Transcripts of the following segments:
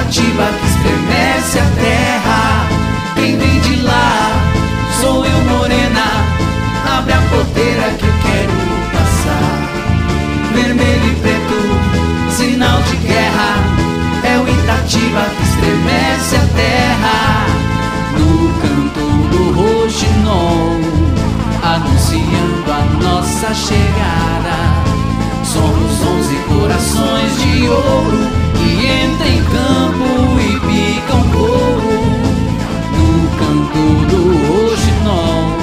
Itatiba que estremece a terra. Quem vem de lá sou eu, morena. Abre a porteira que eu quero passar. Vermelho e preto, sinal de guerra. É o Itatiba que estremece a terra. No canto do roxinol, anunciando a nossa chegada. Somos 11 corações de ouro que entram em campo e picam couro. No canto do roxinol,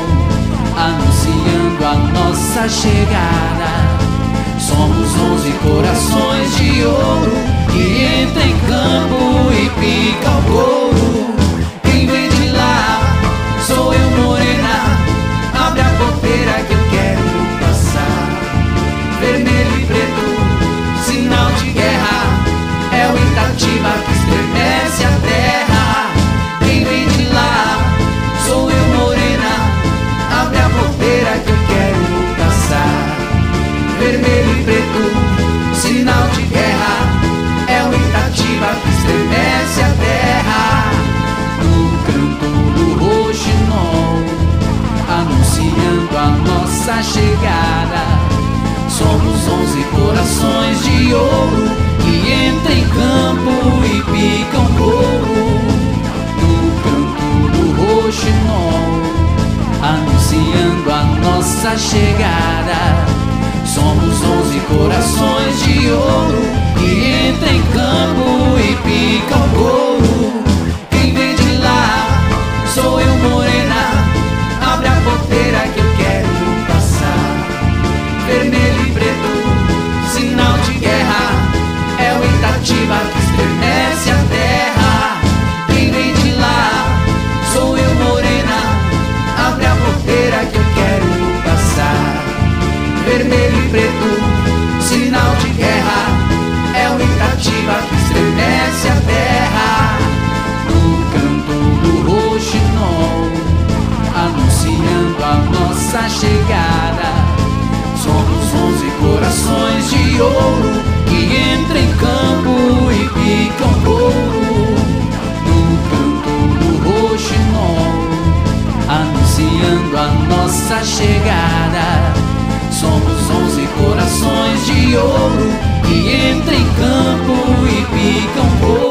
anunciando a nossa chegada. Somos 11 corações de ouro que entram em campo e picam couro. Quem vem de lá sou eu, morena. Abre a porteira que eu quero passar. Vermelho e preto, sinal de guerra. É o Itatiba que estremece a terra. Quem vem de lá sou eu, morena. Abre a porteira que eu quero passar. Vermelho e preto, sinal de guerra. É o Itatiba que estremece a terra. No canto do roxinol, anunciando a nossa chegada. Somos 11 corações de ouro que entram em campo e picam couro. No canto do roxinol, anunciando a nossa chegada. Somos 11 corações de ouro que entram em campo e picam couro. Quem vem de lá sou eu, morena. Abre a porteira que eu quero passar. Vermelho e preto, sinal de guerra. É o Itatiba que estremece a terra. Quem vem de lá sou eu, morena. Abre a porteira que eu quero passar. Vermelho e preto, sinal de guerra. É o Itatiba que estremece a terra. No canto do roxinol, anunciando a nossa chegada. Somos 11 corações de ouro que entram em campo e picam couro. No canto do roxinol, anunciando a nossa chegada. Somos 11 corações de ouro que entram em campo e picam couro.